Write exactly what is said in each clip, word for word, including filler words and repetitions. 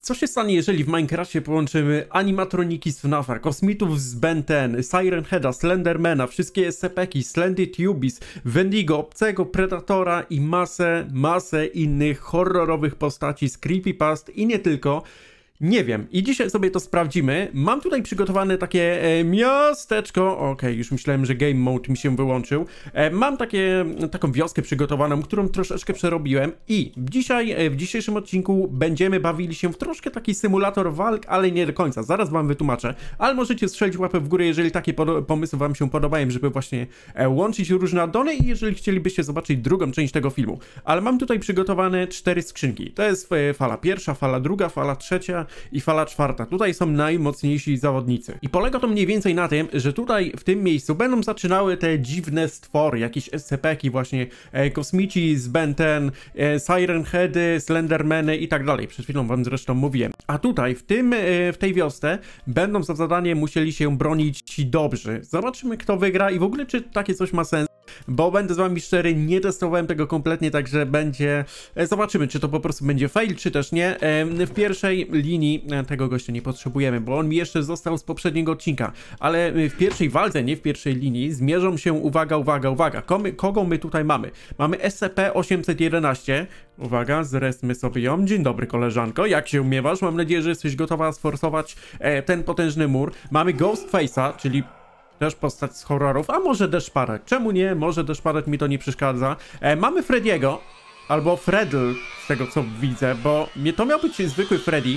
Co się stanie, jeżeli w Minecrafcie połączymy animatroniki z FNAFa, kosmitów z Ben ten, Siren Heada, Slendermana, wszystkie S C P-ki, Slendy Tubis, Wendigo, obcego Predatora i masę, masę innych horrorowych postaci z creepypast i nie tylko. Nie wiem. I dzisiaj sobie to sprawdzimy. Mam tutaj przygotowane takie e, miasteczko. Okej, okay, już myślałem, że game mode mi się wyłączył. E, mam takie, taką wioskę przygotowaną, którą troszeczkę przerobiłem. I dzisiaj, e, w dzisiejszym odcinku będziemy bawili się w troszkę taki symulator walk, ale nie do końca. Zaraz wam wytłumaczę. Ale możecie strzelić łapę w górę, jeżeli takie pomysły wam się podobają, żeby właśnie e, łączyć różne addony i jeżeli chcielibyście zobaczyć drugą część tego filmu. Ale mam tutaj przygotowane cztery skrzynki. To jest e, fala pierwsza, fala druga, fala trzecia i fala czwarta. Tutaj są najmocniejsi zawodnicy. I polega to mniej więcej na tym, że tutaj w tym miejscu będą zaczynały te dziwne stwory, jakieś S C P-ki właśnie, e, kosmici z Ben ten, e, Siren Heady, Slendermany i tak dalej. Przed chwilą wam zresztą mówiłem. A tutaj, w tym, e, w tej wiosce będą za zadanie musieli się bronić ci dobrzy. Zobaczymy, kto wygra i w ogóle, czy takie coś ma sens. Bo będę z wami szczery, nie testowałem tego kompletnie, także będzie... E, zobaczymy, czy to po prostu będzie fail, czy też nie. E, w pierwszej linii e, tego gościa nie potrzebujemy, bo on mi jeszcze został z poprzedniego odcinka. Ale w pierwszej walce, nie w pierwszej linii, zmierzą się, uwaga, uwaga, uwaga. Komy, kogo my tutaj mamy? Mamy S C P osiemset jedenaście. Uwaga, zresmy sobie ją. Dzień dobry, koleżanko. Jak się umiewasz? Mam nadzieję, że jesteś gotowa sforsować e, ten potężny mur. Mamy Ghostface'a, czyli... też postać z horrorów, a może Deszparek. Czemu nie? Może Deszparek mi to nie przeszkadza. E, mamy Frediego, albo Fredl, z tego co widzę, bo mnie to miał być zwykły Freddy,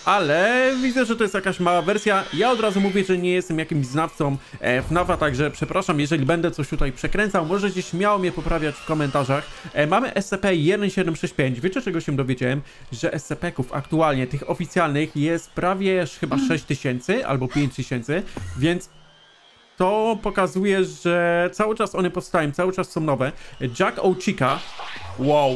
ale widzę, że to jest jakaś mała wersja. Ja od razu mówię, że nie jestem jakimś znawcą e, FNAFa, także przepraszam, jeżeli będę coś tutaj przekręcał, możecie śmiało mnie poprawiać w komentarzach. E, mamy S C P jeden siedem sześć pięć. Wiecie, czego się dowiedziałem? Że S C P-ków aktualnie, tych oficjalnych, jest prawie chyba sześć tysięcy albo pięć tysięcy, więc to pokazuje, że cały czas one powstają, cały czas są nowe. Jack O'Chica. Wow.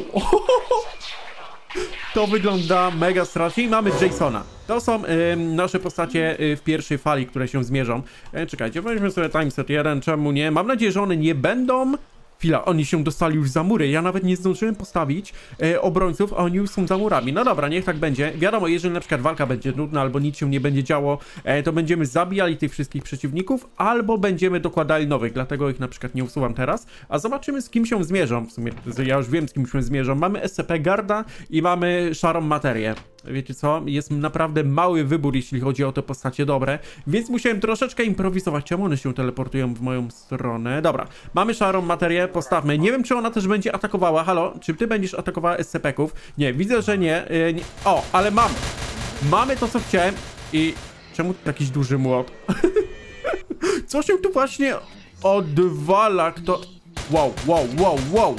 To wygląda mega strasznie. I mamy Jasona. To są y, nasze postacie y, w pierwszej fali, które się zmierzą. E, czekajcie, weźmy sobie timeset jeden, czemu nie? Mam nadzieję, że one nie będą... Chwila, oni się dostali już za mury. Ja nawet nie zdążyłem postawić e, obrońców, a oni już są za murami. No dobra, niech tak będzie. Wiadomo, jeżeli na przykład walka będzie nudna, albo nic się nie będzie działo, e, to będziemy zabijali tych wszystkich przeciwników, albo będziemy dokładali nowych, dlatego ich na przykład nie usuwam teraz. A zobaczymy, z kim się zmierzą. W sumie ja już wiem, z kim się zmierzą. Mamy S C P Garda i mamy szarą materię. Wiecie co? Jest naprawdę mały wybór, jeśli chodzi o te postacie dobre, więc musiałem troszeczkę improwizować. Czemu one się teleportują w moją stronę? Dobra, mamy szarą materię, postawmy. Nie wiem, czy ona też będzie atakowała. Halo, czy ty będziesz atakowała S C P-ków? Nie, widzę, że nie. Yy, nie. O, ale mamy. Mamy to, co chciałem. I czemu jakiś duży młot? Co się tu właśnie odwala? Kto... Wow, wow, wow, wow.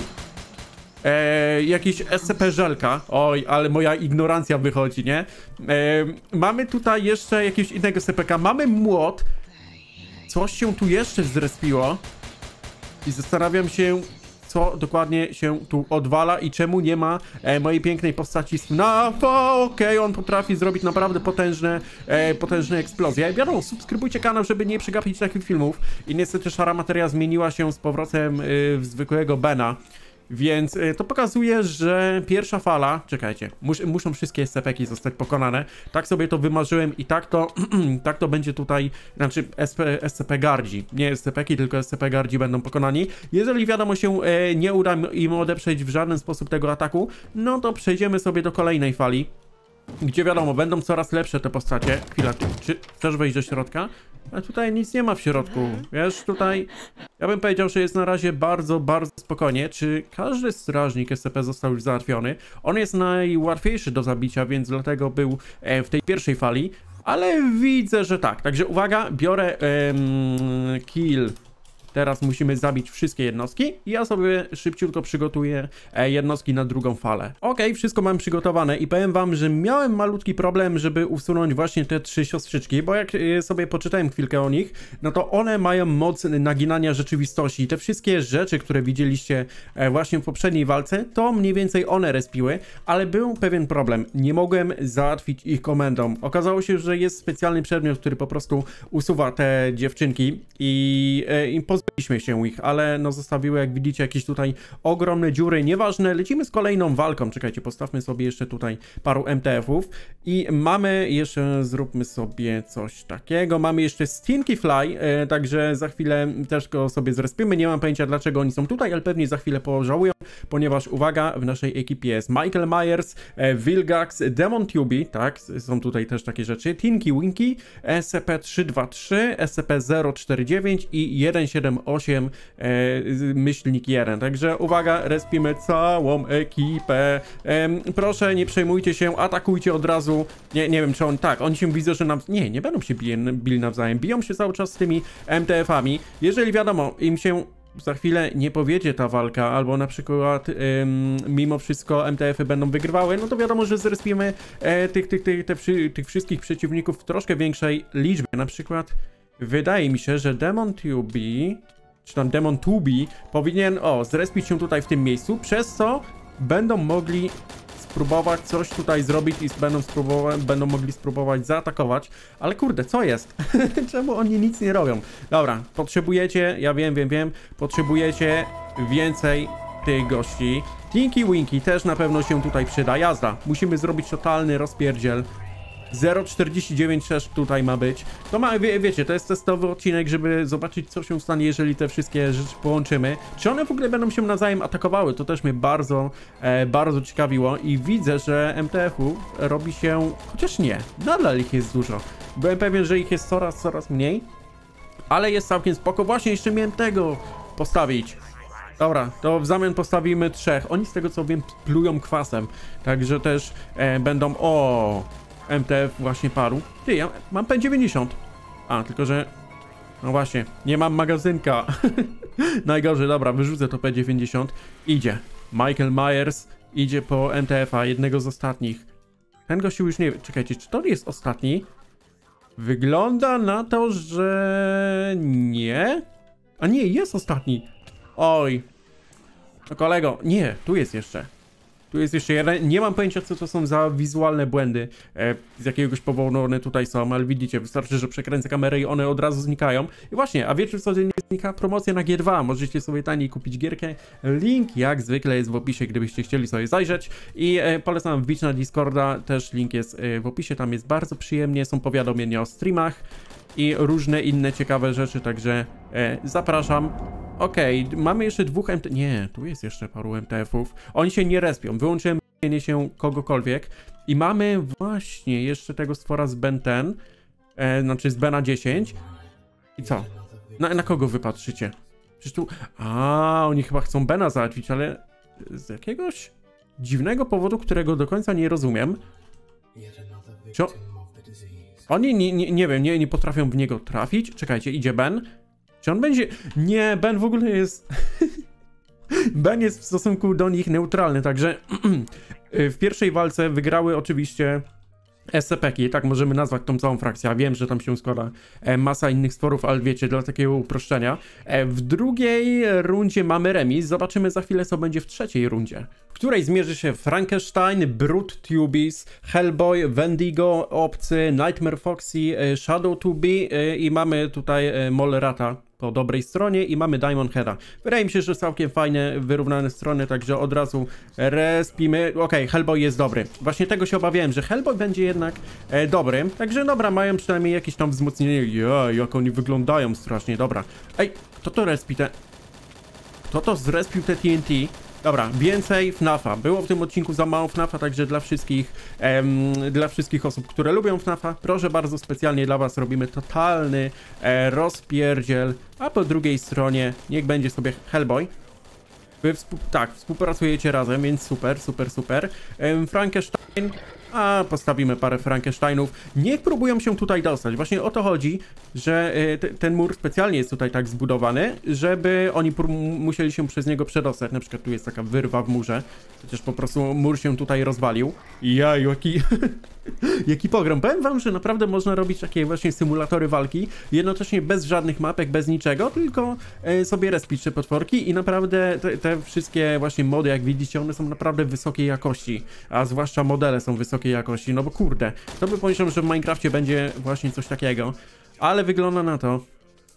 Eee, jakiś S C P żelka. Oj, ale moja ignorancja wychodzi, nie? Eee, mamy tutaj jeszcze jakiegoś innego S C P K. Mamy młot. Coś się tu jeszcze zrespiło. I zastanawiam się, co dokładnie się tu odwala i czemu nie ma e, mojej pięknej postaci z FNAFa. Okej, okay, on potrafi zrobić naprawdę potężne, e, potężne eksplozje. Wiadomo, subskrybujcie kanał, żeby nie przegapić takich filmów. I niestety szara materia zmieniła się z powrotem y, w zwykłego Bena. Więc y, to pokazuje, że pierwsza fala... Czekajcie, mus, muszą wszystkie S C P-ki zostać pokonane. Tak sobie to wymarzyłem i tak to tak to będzie tutaj... Znaczy S C P Gardzi. Nie S C P-ki, tylko S C P Gardzi będą pokonani. Jeżeli wiadomo się e, nie uda im odeprzeć w żaden sposób tego ataku, no to przejdziemy sobie do kolejnej fali. Gdzie wiadomo, będą coraz lepsze te postacie. Chwila, czy chcesz wejść do środka? A tutaj nic nie ma w środku. Wiesz, tutaj... Ja bym powiedział, że jest na razie bardzo, bardzo spokojnie. Czy każdy strażnik S C P został już załatwiony? On jest najłatwiejszy do zabicia, więc dlatego był e, w tej pierwszej fali. Ale widzę, że tak. Także uwaga, biorę em, kill. Teraz musimy zabić wszystkie jednostki i ja sobie szybciutko przygotuję e, jednostki na drugą falę. Ok, wszystko mam przygotowane i powiem wam, że miałem malutki problem, żeby usunąć właśnie te trzy siostrzyczki, bo jak e, sobie poczytałem chwilkę o nich, no to one mają moc naginania rzeczywistości i te wszystkie rzeczy, które widzieliście e, właśnie w poprzedniej walce, to mniej więcej one respiły, ale był pewien problem. Nie mogłem załatwić ich komendą. Okazało się, że jest specjalny przedmiot, który po prostu usuwa te dziewczynki i, e, i pozwala Pozbyliśmy się ich, ale no zostawiły, jak widzicie, jakieś tutaj ogromne dziury. Nieważne, lecimy z kolejną walką. Czekajcie, postawmy sobie jeszcze tutaj paru M T F-ów i mamy jeszcze, zróbmy sobie coś takiego. Mamy jeszcze Stinky Fly, e, także za chwilę też go sobie zrespimy. Nie mam pojęcia, dlaczego oni są tutaj, ale pewnie za chwilę pożałują, ponieważ uwaga, w naszej ekipie jest Michael Myers, e, Vilgax, Demon Tubey, tak, są tutaj też takie rzeczy, Tinky Winky, S C P trzysta dwadzieścia trzy, S C P zero cztery dziewięć i jeden siedem osiem e, myślnik jeden. Także uwaga, respimy całą ekipę. E, proszę, nie przejmujcie się, atakujcie od razu. Nie, nie wiem, czy on tak, oni się widzą, że nam. Nie, nie będą się bije, bili nawzajem. Biją się cały czas z tymi M T F-ami. Jeżeli wiadomo, im się za chwilę nie powiedzie ta walka, albo na przykład ym, mimo wszystko M T F-y będą wygrywały, no to wiadomo, że zrespimy e, tych, tych, tych, tych, tych wszystkich przeciwników w troszkę większej liczbie. Na przykład wydaje mi się, że Demon Tubey, czy tam Demon Tubey powinien, o, zrespić się tutaj w tym miejscu, przez co będą mogli spróbować coś tutaj zrobić i będą, spróbować, będą mogli spróbować zaatakować. Ale kurde, co jest? Czemu oni nic nie robią? Dobra, potrzebujecie, ja wiem, wiem, wiem, potrzebujecie więcej tych gości. Tinky Winky też na pewno się tutaj przyda. Jazda, musimy zrobić totalny rozpierdziel. zero czterdzieści dziewięć też tutaj ma być. To ma, wie, wiecie, to jest testowy odcinek, żeby zobaczyć, co się stanie, jeżeli te wszystkie rzeczy połączymy. Czy one w ogóle będą się nawzajem atakowały? To też mnie bardzo, e, bardzo ciekawiło i widzę, że M T F-u robi się, chociaż nie, nadal ich jest dużo. Byłem pewien, że ich jest coraz, coraz mniej, ale jest całkiem spoko. Właśnie jeszcze miałem tego postawić. Dobra, to w zamian postawimy trzech. Oni z tego co wiem plują kwasem, także też e, będą, o... M T F właśnie paru. Ty, ja mam P dziewięćdziesiąt. A, tylko że... No właśnie, nie mam magazynka. Najgorzej, dobra, wyrzucę to P dziewięćdziesiąt. Idzie. Michael Myers idzie po M T F-a, jednego z ostatnich. Ten gościu już nie wie. Czekajcie, czy to jest ostatni? Wygląda na to, że... nie? A nie, jest ostatni. Oj. No kolego, nie, tu jest jeszcze. Tu jest jeszcze jeden. Nie mam pojęcia, co to są za wizualne błędy. E, z jakiegoś powodu one tutaj są, ale widzicie, wystarczy, że przekręcę kamerę i one od razu znikają. I właśnie, a wiecie co nie znika? Promocja na G dwa. Możecie sobie taniej kupić gierkę. Link jak zwykle jest w opisie, gdybyście chcieli sobie zajrzeć. I e, polecam wbić na Discorda. Też link jest e, w opisie. Tam jest bardzo przyjemnie. Są powiadomienia o streamach i różne inne ciekawe rzeczy, także e, zapraszam. Okej, okay, mamy jeszcze dwóch M T... Nie, tu jest jeszcze paru M T F-ów. Oni się nie respią. Wyłączyłem respienie się kogokolwiek. I mamy właśnie jeszcze tego stwora z Ben ten. E, znaczy z Bena dziesięć. I co? Na, na kogo wy patrzycie? Przecież tu... A, oni chyba chcą Bena załatwić, ale z jakiegoś dziwnego powodu, którego do końca nie rozumiem. Czy on... Oni nie, nie, nie wiem, nie, nie potrafią w niego trafić. Czekajcie, idzie Ben. Czy on będzie... Nie, Ben w ogóle jest... Ben jest w stosunku do nich neutralny, także w pierwszej walce wygrały oczywiście S C P-ki, tak możemy nazwać tą całą frakcję. Ja wiem, że tam się składa masa innych stworów, ale wiecie, dla takiego uproszczenia. W drugiej rundzie mamy remis. Zobaczymy za chwilę, co będzie w trzeciej rundzie, w której zmierzy się Frankenstein, Brute Tubies, Hellboy, Wendigo, Obcy, Nightmare Foxy, Shadow Tubey i mamy tutaj Mollerata po dobrej stronie i mamy Diamond Heada. Wydaje mi się, że całkiem fajne, wyrównane strony, także od razu respimy. Okej, okay, Hellboy jest dobry. Właśnie tego się obawiałem, że Hellboy będzie jednak e, dobry. Także dobra, mają przynajmniej jakieś tam wzmocnienie. Ja, jak oni wyglądają strasznie, dobra. Ej, kto to respi te... Kto to zrespił te T N T? Dobra, więcej F NAF-a. Było w tym odcinku za mało F NAF-a, także dla wszystkich, em, dla wszystkich osób, które lubią F NAF-a, proszę bardzo, specjalnie dla was robimy totalny e, rozpierdziel, a po drugiej stronie niech będzie sobie Hellboy. Wy współ, tak, współpracujecie razem, więc super, super, super. Em, Frankenstein, a postawimy parę Frankensteinów. Niech próbują się tutaj dostać. Właśnie o to chodzi, że e, te, ten mur specjalnie jest tutaj tak zbudowany, żeby oni musieli się przez niego przedostać. Na przykład tu jest taka wyrwa w murze, przecież po prostu mur się tutaj rozwalił. Ja, jaki... Jaki pogrom. Powiem wam, że naprawdę można robić takie właśnie symulatory walki, jednocześnie bez żadnych mapek, bez niczego, tylko e, sobie respić te potworki i naprawdę te, te wszystkie właśnie mody, jak widzicie, one są naprawdę wysokiej jakości, a zwłaszcza modele są wysokiej jakości, no bo kurde, to by pomyślał, że w Minecrafcie będzie właśnie coś takiego, ale wygląda na to,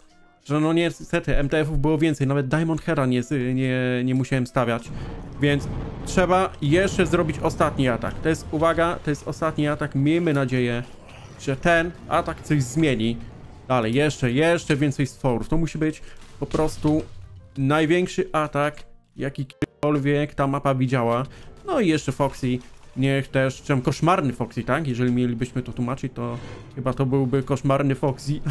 że no niestety M T F-ów było więcej, nawet Diamond Heada nie, nie, nie musiałem stawiać, więc trzeba jeszcze zrobić ostatni atak. To jest, uwaga, to jest ostatni atak, miejmy nadzieję, że ten atak coś zmieni. Dalej, jeszcze, jeszcze więcej stworów, to musi być po prostu największy atak, jakikolwiek ta mapa widziała. No i jeszcze Foxy, niech też, czym koszmarny Foxy, tak? Jeżeli mielibyśmy to tłumaczyć, to chyba to byłby koszmarny Foxy.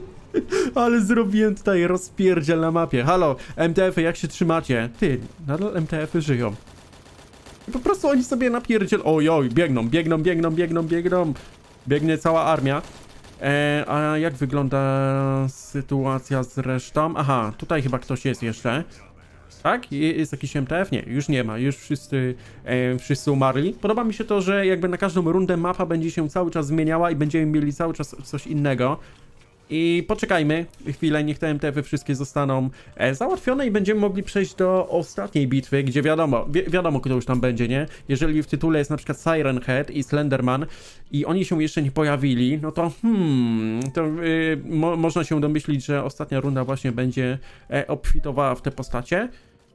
Ale zrobiłem tutaj rozpierdziel na mapie. Halo, M T F-y, jak się trzymacie? Ty, nadal M T F-y żyją. I po prostu oni sobie napierdziel... Oj, oj, biegną, biegną, biegną, biegną, biegną. Biegnie cała armia. E, a jak wygląda sytuacja z resztą? Aha, tutaj chyba ktoś jest jeszcze. Tak? Jest jakiś M T F? Nie, już nie ma, już wszyscy, e, wszyscy umarli. Podoba mi się to, że jakby na każdą rundę mapa będzie się cały czas zmieniała i będziemy mieli cały czas coś innego. I poczekajmy chwilę, niech te M T F-y wszystkie zostaną e, załatwione i będziemy mogli przejść do ostatniej bitwy, gdzie wiadomo, wi wiadomo kto już tam będzie, nie? Jeżeli w tytule jest na przykład Siren Head i Slenderman i oni się jeszcze nie pojawili, no to hmm, to y, mo można się domyślić, że ostatnia runda właśnie będzie e, obfitowała w te postacie.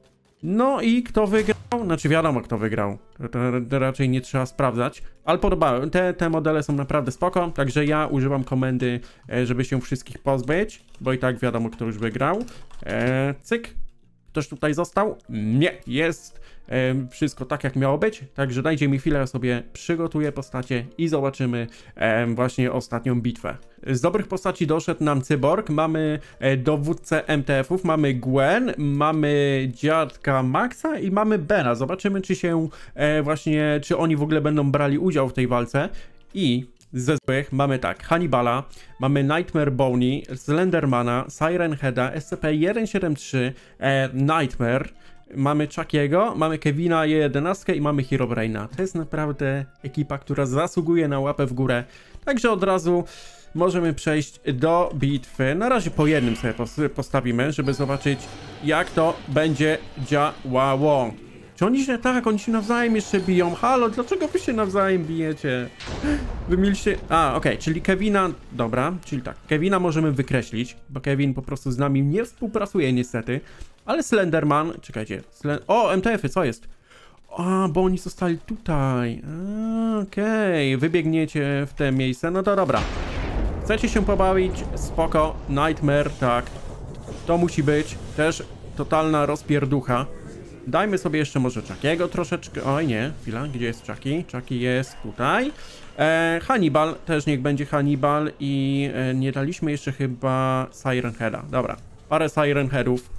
No i kto wygrał? Znaczy wiadomo kto wygrał, to, to, to raczej nie trzeba sprawdzać, ale podobały, te, te modele są naprawdę spoko, także ja używam komendy, żeby się wszystkich pozbyć, bo i tak wiadomo kto już wygrał. E, cyk, ktoś tutaj został? Nie, jest e, wszystko tak jak miało być, także dajcie mi chwilę, ja sobie przygotuję postacie i zobaczymy e, właśnie ostatnią bitwę. Z dobrych postaci doszedł nam Cyborg, mamy e, dowódcę M T F-ów, mamy Gwen, mamy dziadka Maxa i mamy Bena. Zobaczymy czy się e, właśnie, czy oni w ogóle będą brali udział w tej walce. I ze złych mamy tak, Hannibala, mamy Nightmare Bonnie, Slendermana, Siren Heada, S C P jeden siedem trzy, e, Nightmare, mamy Chuckiego, mamy Kevina jedenaście i mamy Herobraina. To jest naprawdę ekipa, która zasługuje na łapę w górę. Także od razu możemy przejść do bitwy. Na razie po jednym sobie postawimy, żeby zobaczyć jak to będzie działało. Czy oni się, tak, oni się nawzajem jeszcze biją. Halo, dlaczego wy się nawzajem bijecie? Wy mieliście... A, okej, okay, czyli Kevina... Dobra, czyli tak, Kevina możemy wykreślić, bo Kevin po prostu z nami nie współpracuje niestety. Ale Slenderman... Czekajcie, Slen... O, M T F-y, co jest? A, bo oni zostali tutaj. Okej, okay. Wybiegniecie w te miejsce, no to dobra. Chcecie się pobawić? Spoko. Nightmare, tak. To musi być też totalna rozpierducha. Dajmy sobie jeszcze może Chuckiego troszeczkę. Oj nie, chwila, gdzie jest Chucky? Chucky jest tutaj. E, Hannibal, też niech będzie Hannibal i e, nie daliśmy jeszcze chyba Siren Heada. Dobra, parę Siren Headów.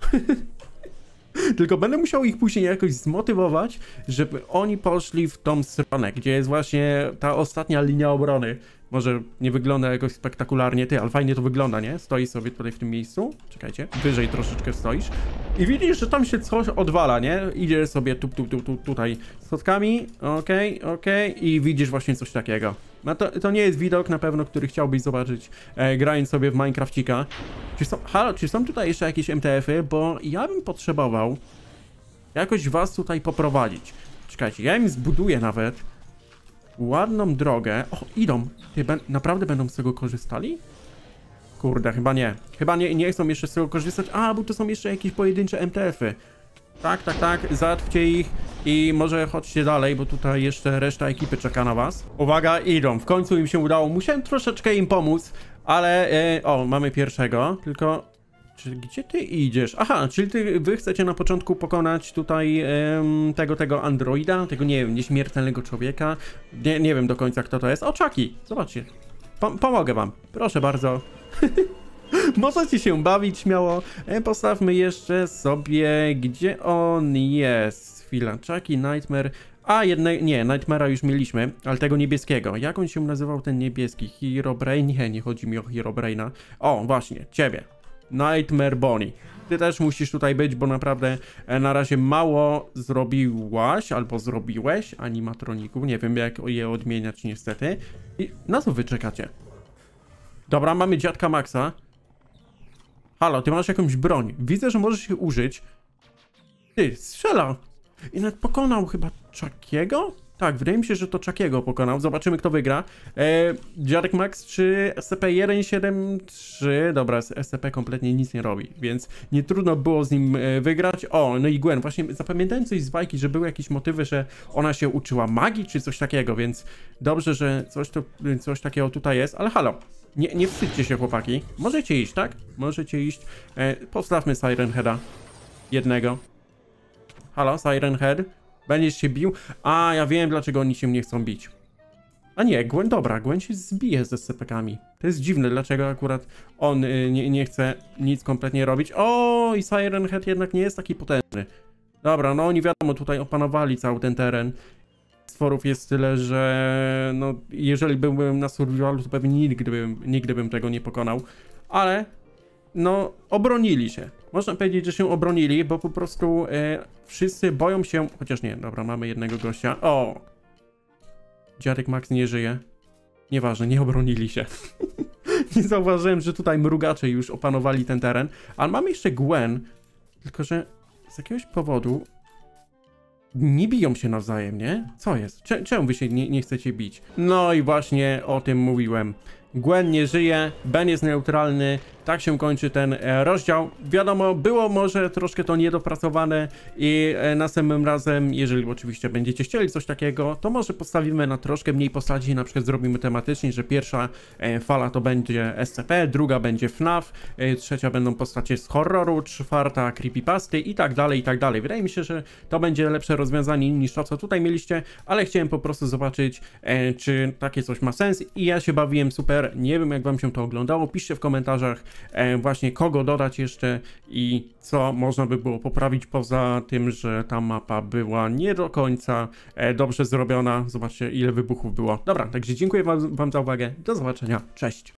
Tylko będę musiał ich później jakoś zmotywować, żeby oni poszli w tą stronę, gdzie jest właśnie ta ostatnia linia obrony. Może nie wygląda jakoś spektakularnie, ty, ale fajnie to wygląda, nie? Stoi sobie tutaj w tym miejscu. Czekajcie, wyżej troszeczkę stoisz. I widzisz, że tam się coś odwala, nie? Idzie sobie tu, tu, tu, tu, tutaj schodkami. Okej, okay, okej. Okay. I widzisz właśnie coś takiego. No to, to nie jest widok na pewno, który chciałbyś zobaczyć e, grając sobie w Minecrafcika. Czy są, halo, czy są tutaj jeszcze jakieś M T F-y? Bo ja bym potrzebował jakoś was tutaj poprowadzić. Czekajcie, ja im zbuduję nawet ładną drogę. O, idą. Ty, be naprawdę będą z tego korzystali? Kurde, chyba nie. Chyba nie, nie chcą jeszcze z tego korzystać. A, bo to są jeszcze jakieś pojedyncze M T F-y. Tak, tak, tak. Załatwcie ich i może chodźcie dalej, bo tutaj jeszcze reszta ekipy czeka na was. Uwaga, idą. W końcu im się udało. Musiałem troszeczkę im pomóc, ale... E, o, mamy pierwszego. Tylko... Czy, gdzie ty idziesz? Aha, czyli ty, wy chcecie na początku pokonać tutaj em, tego, tego androida, tego, nie wiem, nieśmiertelnego człowieka. Nie, nie wiem do końca kto to jest. O, Chucky, zobaczcie. Pom pomogę wam, proszę bardzo. Możecie się bawić śmiało. E, postawmy jeszcze sobie, gdzie on jest. Chwila, Chucky, Nightmare. A, jedne, nie, Nightmare'a już mieliśmy, ale tego niebieskiego. Jak on się nazywał ten niebieski? Herobrain? Nie, nie chodzi mi o Herobraina. O, właśnie, ciebie. Nightmare Bonnie. Ty też musisz tutaj być, bo naprawdę na razie mało zrobiłaś, albo zrobiłeś animatroników. Nie wiem jak je odmieniać niestety. I na co wy czekacie? Dobra, mamy dziadka Maxa. Halo, ty masz jakąś broń. Widzę, że możesz ich użyć. Ty, strzela. I nawet pokonał chyba Chuckiego? Tak, wydaje mi się, że to Chuckiego pokonał. Zobaczymy, kto wygra. E, Dziadek Max czy S C P jeden siedem trzy? Dobra, S C P kompletnie nic nie robi, więc nie trudno było z nim e, wygrać. O, no i Gwen. Właśnie zapamiętałem coś z bajki, że były jakieś motywy, że ona się uczyła magii, czy coś takiego, więc dobrze, że coś, to, coś takiego tutaj jest. Ale halo, nie, nie wstydźcie się, chłopaki. Możecie iść, tak? Możecie iść. E, postawmy Siren Heada. Jednego. Halo, Siren Head? Będziesz się bił? A, ja wiem, dlaczego oni się nie chcą bić. A nie, Gwen, dobra, Gwen się zbije ze S C P-kami. To jest dziwne, dlaczego akurat on y, nie, nie chce nic kompletnie robić. O, i Siren Head jednak nie jest taki potężny. Dobra, no oni wiadomo, tutaj opanowali cały ten teren. Stworów jest tyle, że no, jeżeli byłbym na survivalu, to pewnie nigdy bym, nigdy bym tego nie pokonał. Ale no, obronili się. Można powiedzieć, że się obronili, bo po prostu e, wszyscy boją się... Chociaż nie, dobra, mamy jednego gościa. O! Dziadek Max nie żyje. Nieważne, nie obronili się. Nie zauważyłem, że tutaj mrugacze już opanowali ten teren. Ale mamy jeszcze Gwen. Tylko, że z jakiegoś powodu nie biją się nawzajem, nie? Co jest? Cze czemu wy się nie, nie chcecie bić? No i właśnie o tym mówiłem. Gwen nie żyje, Ben jest neutralny, tak się kończy ten e, rozdział. Wiadomo, było może troszkę to niedopracowane i e, następnym razem, jeżeli oczywiście będziecie chcieli coś takiego, to może postawimy na troszkę mniej postaci, na przykład zrobimy tematycznie, że pierwsza e, fala to będzie S C P, druga będzie F NAF, e, trzecia będą postacie z horroru, czwarta creepypasty i tak dalej, i tak dalej. Wydaje mi się, że to będzie lepsze rozwiązanie niż to, co tutaj mieliście, ale chciałem po prostu zobaczyć, e, czy takie coś ma sens i ja się bawiłem super. Nie wiem, jak wam się to oglądało. Piszcie w komentarzach e, właśnie kogo dodać jeszcze i co można by było poprawić poza tym, że ta mapa była nie do końca e, dobrze zrobiona. Zobaczcie, ile wybuchów było. Dobra, także dziękuję wam, wam za uwagę. Do zobaczenia. Cześć.